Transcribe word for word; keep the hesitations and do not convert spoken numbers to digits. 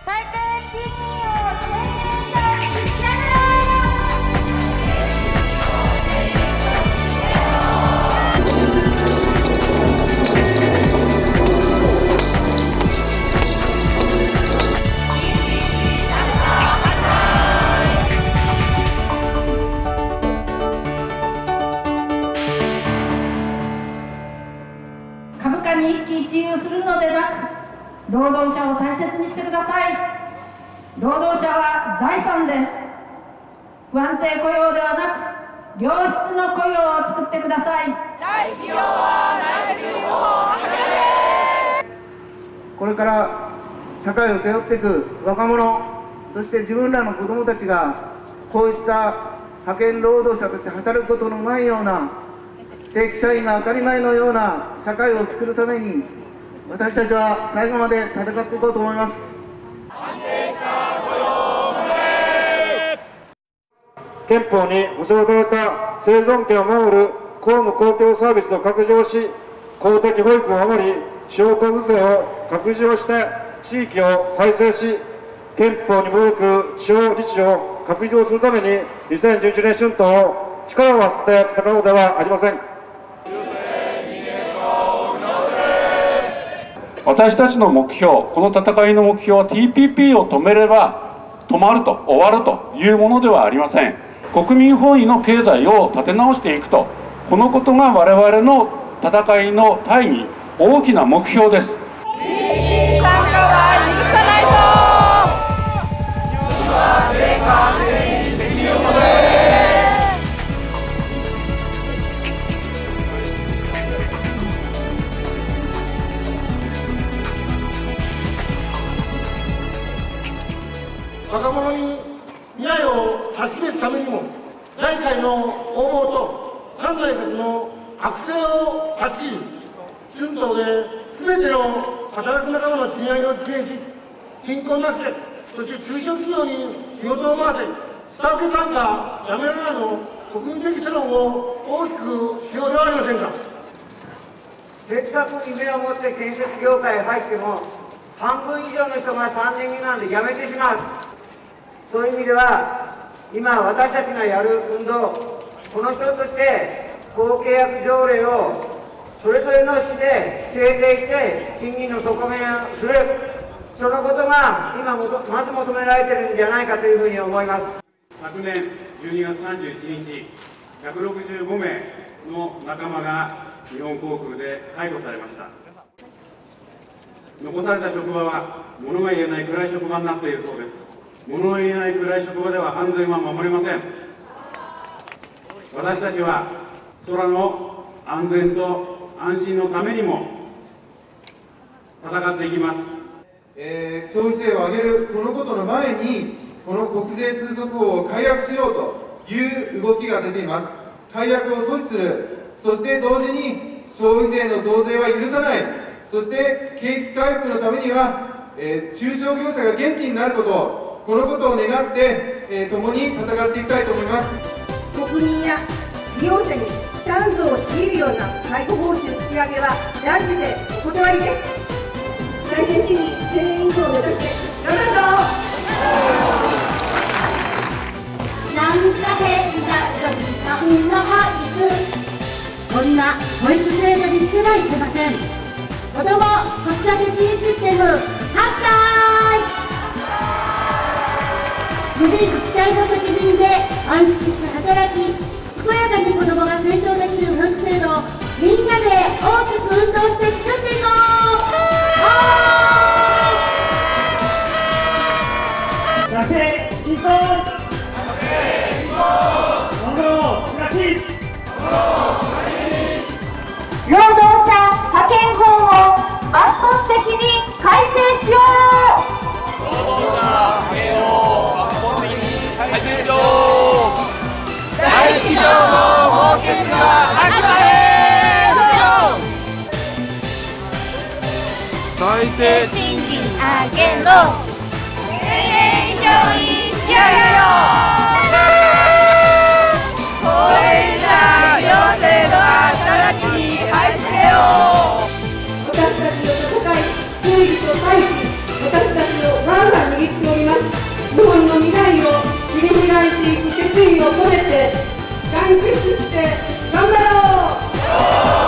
最低賃金を制限した株価に一喜一憂するのでなく、労働者を大切にしてください。労働者は財産です。不安定雇用ではなく、良質の雇用を作ってください。大企業は内部留保をはじめ。 これから社会を背負っていく若者、そして自分らの子どもたちがこういった派遣労働者として働くことのないような、正規社員が当たり前のような社会を作るために、私たちは最後まで戦っていこうと思います。安定した雇用を守れ。憲法に保障された生存権を守る公務公共サービスを拡充し、公的保育を守り、地方交付税を拡充して地域を再生し、憲法に基づく地方自治を拡充するためににせんじゅういちねん春闘を力を合わせて戦うのではありません。 私たちの目標、この戦いの目標は ティーピーピー を止めれば止まると、終わるというものではありません。国民本位の経済を立て直していくと、このことが我々の戦いの大義、大きな目標です。 参加は許さない若者に未来を差し示すためにも、財界の応募と三内閣の悪性を断ち切り、春闘ですべての働く仲間の賃上げを実現し、貧困なしで、そして中小企業に仕事を回せ、下請け単価やめられないの国民的世論を大きくしようではありませんか。 せっかく夢を持って建設業界へ入っても、半分以上の人がさんねん未満で辞めてしまう。そういう意味では、今私たちがやる運動、この一つとして公契約条例をそれぞれの市で制定して賃金の底上げをする、そのことが今もとまず求められているんじゃないかというふうに思います。 昨年じゅうにがつさんじゅういちにち、ひゃくろくじゅうごめいの仲間が日本航空で解雇されました。残された職場は物が言えない暗い職場になっているそうです。物の言えない暗い職場では安全は守れません。私たちは空の安全と安心のためにも戦っていきます。 えー、消費税を上げるこのことの前に、この国税通則法を改悪しようという動きが出ています。改悪を阻止する、そして同時に消費税の増税は許さない、そして景気回復のためには、えー、中小業者が元気になること、このことを願って、えー、共に戦っていきたいと思います。 国民や利用者に負担増を強いるような解雇報酬引き上げは断じてお断りです。最低賃金せんえん以上を目指して頑張るぞ。 こんな保育制度にしてはいけません。子ども子育て支援システム反対。無理自治体の責任で安心して働き、健やかに子どもが成長できる保育制度をみんなで大きく運動して作っていこう。 惰性進行、労働暮らし、 労働者派遣法を抜本的に改正しよう。 労働者派遣法を抜本的に改正しよう。大企業の儲けには飽きまへん。 最低賃金上げろ。せんえん以上に引き上げろ。高齢者養成の働きに入ってよ。 私たちの戦い、正義と回避、私たちのガンガン握ていく決意を込めて団結して頑張ろう。